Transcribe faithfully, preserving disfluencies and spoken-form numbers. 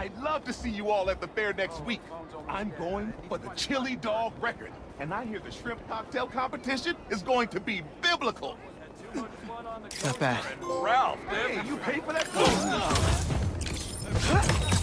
I'd love to see you all at the fair next week. I'm going for the chili dog record, and I hear the shrimp cocktail competition is going to be biblical. Not bad. Ralph, hey, you paid for that?